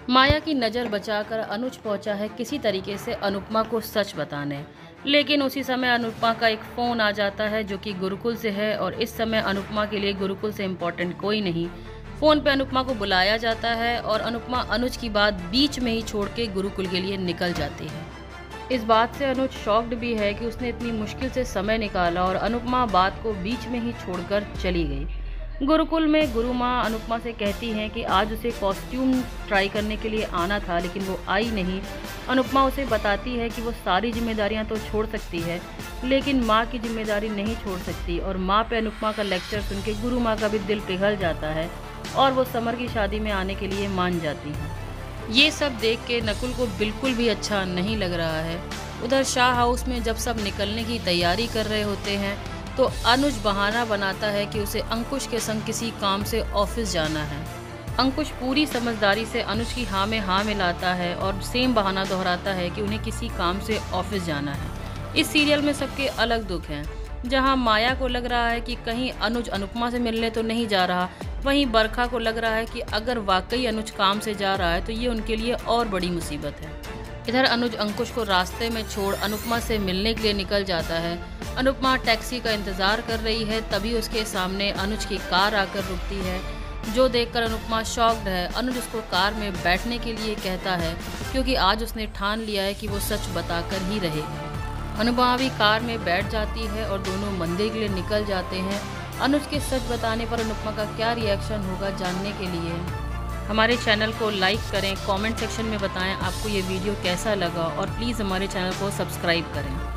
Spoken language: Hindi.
माया की नज़र बचाकर अनुज पहुंचा है किसी तरीके से अनुपमा को सच बताने, लेकिन उसी समय अनुपमा का एक फ़ोन आ जाता है जो कि गुरुकुल से है और इस समय अनुपमा के लिए गुरुकुल से इम्पोर्टेंट कोई नहीं। फ़ोन पे अनुपमा को बुलाया जाता है और अनुपमा अनुज की बात बीच में ही छोड़ के गुरुकुल के लिए निकल जाती है। इस बात से अनुज शॉक्ड भी है कि उसने इतनी मुश्किल से समय निकाला और अनुपमा बात को बीच में ही छोड़कर चली गई। गुरुकुल में गुरु माँ अनुपमा से कहती हैं कि आज उसे कॉस्ट्यूम ट्राई करने के लिए आना था लेकिन वो आई नहीं। अनुपमा उसे बताती है कि वो सारी जिम्मेदारियां तो छोड़ सकती है लेकिन माँ की जिम्मेदारी नहीं छोड़ सकती और माँ पे अनुपमा का लेक्चर सुन के गुरु माँ का भी दिल पिघल जाता है और वो समर की शादी में आने के लिए मान जाती हैं। ये सब देख के नकुल को बिल्कुल भी अच्छा नहीं लग रहा है। उधर शाह हाउस में जब सब निकलने की तैयारी कर रहे होते हैं तो अनुज बहाना बनाता है कि उसे अंकुश के संग किसी काम से ऑफिस जाना है। अंकुश पूरी समझदारी से अनुज की हाँ में हाँ मिलाता है और सेम बहाना दोहराता है कि उन्हें किसी काम से ऑफिस जाना है। इस सीरियल में सबके अलग दुख हैं। जहां माया को लग रहा है कि कहीं अनुज अनुपमा से मिलने तो नहीं जा रहा, वहीं बरखा को लग रहा है कि अगर वाकई अनुज काम से जा रहा है तो ये उनके लिए और बड़ी मुसीबत है। इधर अनुज अंकुश को रास्ते में छोड़ अनुपमा से मिलने के लिए निकल जाता है। अनुपमा टैक्सी का इंतज़ार कर रही है, तभी उसके सामने अनुज की कार आकर रुकती है, जो देखकर अनुपमा शॉक्ड है। अनुज उसको कार में बैठने के लिए कहता है क्योंकि आज उसने ठान लिया है कि वो सच बताकर ही रहेगी। अनुपमा भी कार में बैठ जाती है और दोनों मंदिर के लिए निकल जाते हैं। अनुज के सच बताने पर अनुपमा का क्या रिएक्शन होगा जानने के लिए हमारे चैनल को लाइक करें, कमेंट सेक्शन में बताएं आपको ये वीडियो कैसा लगा और प्लीज़ हमारे चैनल को सब्सक्राइब करें।